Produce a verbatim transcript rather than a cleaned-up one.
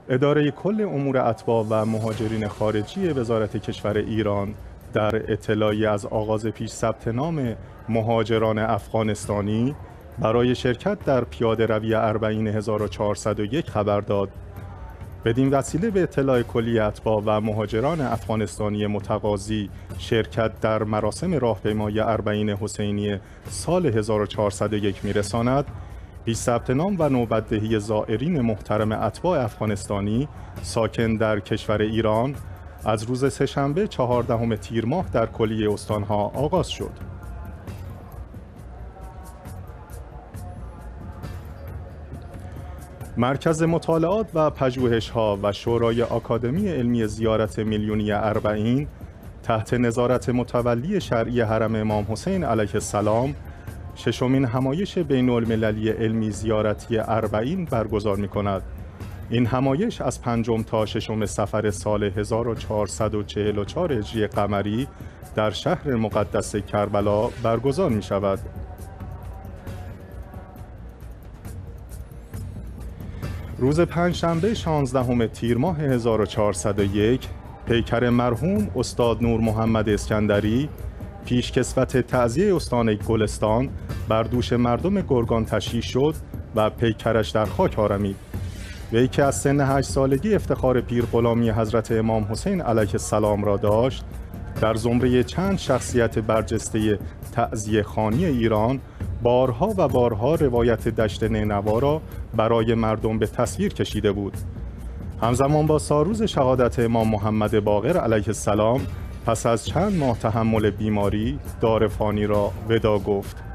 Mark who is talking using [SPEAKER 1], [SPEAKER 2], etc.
[SPEAKER 1] اداره کل امور اتباع و مهاجرین خارجی وزارت کشور ایران در اطلاعی از آغاز پیش ثبت نام مهاجران افغانستانی برای شرکت در پیاده روی اربعین هزار و چهارصد و یک خبر داد. بدین وسیله به اطلاع کلی اتباع و مهاجران افغانستانی متقاضی شرکت در مراسم راهپیمایی اربعین حسینی سال هزار و چهارصد و یک می‌رساند. پیش ثبت نام و نوبت‌دهی زائرین محترم اتباع افغانستانی ساکن در کشور ایران از روز سه‌شنبه چهاردهم تیر ماه در کلیه استانها آغاز شد. مرکز مطالعات و پژوهش‌ها و شورای آکادمی علمی زیارت میلیونی اربعین تحت نظارت متولی شرعی حرم امام حسین علیه السلام ششمین همایش بین المللی علمی زیارتی اربعین برگزار می‌کند. این همایش از پنجم تا ششم صفر سال هزار و چهارصد و چهل و چهار هجری قمری در شهر مقدس کربلا برگزار می‌شود. روز پنجشنبه شانزدهم تیر ماه هزار و چهارصد و یک پیکر مرحوم استاد نور محمد اسکندری پیشکسوت تعزیه استان گلستان بر دوش مردم گرگان تشییع شد و پیکرش در خاک آرمید. وی که از سن هشت سالگی افتخار پیر غلامی حضرت امام حسین علیه السلام را داشت، در زمره چند شخصیت برجسته تعزیه خوانی ایران بارها و بارها روایت دشت نینوا را برای مردم به تصویر کشیده بود. همزمان با ساروز شهادت امام محمد باقر علیه السلام پس از چند ماه تحمل بیماری دار فانی را ودا گفت.